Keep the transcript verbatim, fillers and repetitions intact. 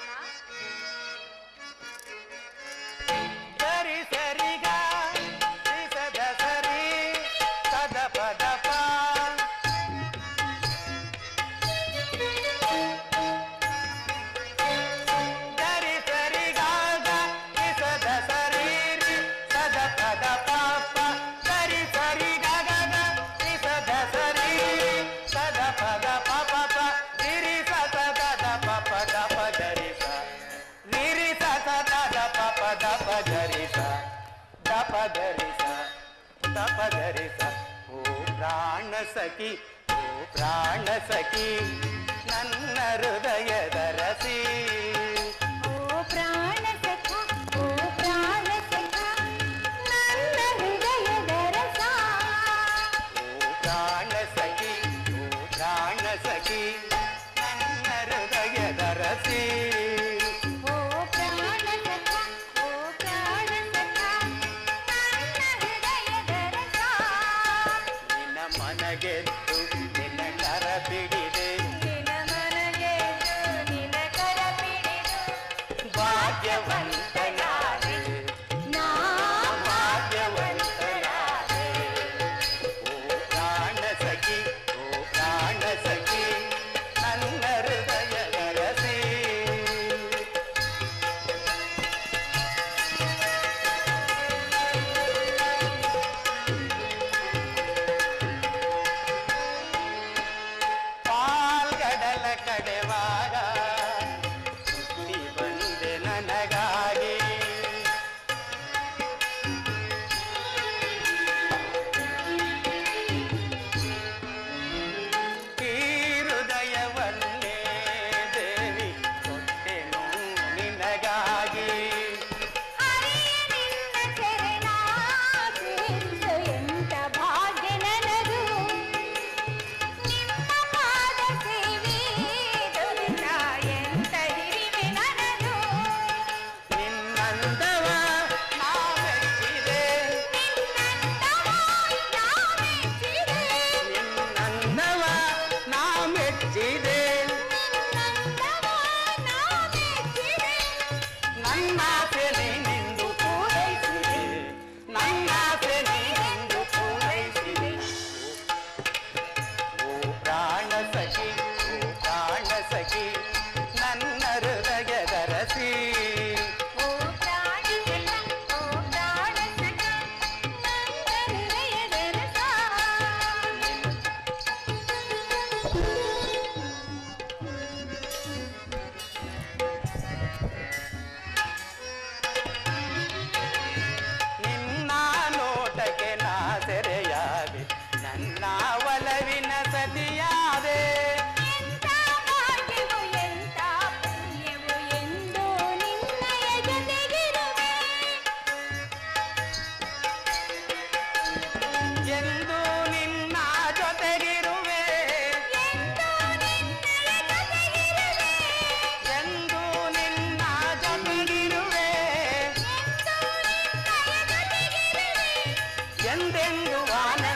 ಸರಿ ಸರಿಗ ಸದ ಸರಿ ಸದ ಪದ ಪ ಸರಿ ಸರಿಗ ಸದ ಸರಿ ಸದ ಪದ ಪಾಪ ಸರಿ ಸರಿ ಗಗ ಸದ ಸರಿ ಸದ ಪದ ಪಾಪ ನಿರಿ ಸದ ದ ಪಪ ದ ಪದರಿ ಸ ನಿರಿ ಸದ ದ ಪಪ ದ ಪದರಿ ಸ ದ ಪದರಿ ಸ ದ ಪದರಿ ಸ ಓ ಪ್ರಾಣ ಸಖಿ ಓ ಪ್ರಾಣ ಸಖಿ ನನ್ನ ಹೃದಯದ ರಸಿ ಓ ಪ್ರಾಣ ಸಖ ಓ ಪ್ರಾಣ ಸಖ ನನ್ನ ಹೃದಯದ ರಸ ಓ ಪ್ರಾಣ ಸಖಿ ಓ ಪ್ರಾಣ ಸಖಿ ನನ್ನ ಹೃದಯದ ರಸಿ ಓ ಪ್ರಾಣ ಸಖ ಓ ಪ್ರಾಣ ಸಖ ನನ್ನ ಹೃದಯದ ರಸ ನಿನ್ನ ಮನಗೆದ್ದು ನಿನ್ನ ಕರ ಬಿಡಿದೆ ನಿನ್ನ ಮನಗೆದ್ದು ನಿನ್ನ ಕರ ಪಿಡಿದು ಭಾಗ್ಯವಂತನಾದೆ ನಾ ಭಾಗ್ಯವಂತನಾದೆ ಓ ಪ್ರಾಣ ಸಖಿ ಓ ಪ್ರಾಣ ಸಖಿ ನನ್ನ ಹೃದಯದ ರಸಿ ಪಾಲ್ಗಡಲ ಕಡೆವಾಗ ಸುತ್ತಿ ಬಂದೆ ನನಗಾಗಿ ಈ ಹೃದಯವನ್ನೇ ದೇವಿ ಕೊಟ್ಟೆನು ನಿನಗಾಗಿ ಹರಿಯ ನಿನ್ನ ಚರಣ ಸೇರಿಸು ಎಂತ ಭಾಗ್ಯ ನನದು ನಿಮ್ಮ ಪಾದ ಸೇವೆ ದೊರೆತ ಎಂತ ಹಿರಿಮೆ ನನದು ನಿನ್ನಂದವ ನಾ ಮೆಚ್ಚಿದೆ ನಿನ್ನಂತವ ನಾ ಮೆಚ್ಚಿದೆ ನಿನ್ನಂದವ ನಾ ಮೆಚ್ಚಿದೆ ನಿನ್ನಂತವ ನಾ ಮೆಚ್ಚಿದೆ ನನ್ನಾಸೆ ನೀನೆಂದು ಪೂರೈಸಿದೆ ನನ್ನಾಸೆ ನೀನೆಂದು ಪೂರೈಸಿದೆ ಓ ಪ್ರಾಣ ಸಖಿ ಓ ಪ್ರಾಣ ಸಖಿ ನನ್ನ ಹೃದಯದ ರಸಿ ಓ ಪ್ರಾಣ ಸಖ ಓ ಪ್ರಾಣ ಸಖ ನನ್ನ ಹೃದಯದ ರಸ ನಿನ್ನ ನೋಟಕ್ಕೆ ನಾ ಸೆರೆಯಾದೆ ನನ್ನ ಒಲವಿನ ಸತಿಯಾದೆ ಎಂತ ಭಾಗ್ಯವು ಎಂತ ಪುಣ್ಯವು ಎಂದು ನಿನ್ನಯ ಜೊತೆಗಿರುವೆ ಎಂದು ನಿನ್ನ ಜೊತೆಗಿರುವೆ ಎಂದು ನಿನ್ನಯ ಜೊತೆಗಿರುವೆ ಎಂದು ನಿನ್ನ ಜೊತೆಗಿರುವೆ ಎಂದು ನಿನ್ನಯ ಜೊತೆಗಿರುವೆ ಎಂದೆಂದು ವಾನ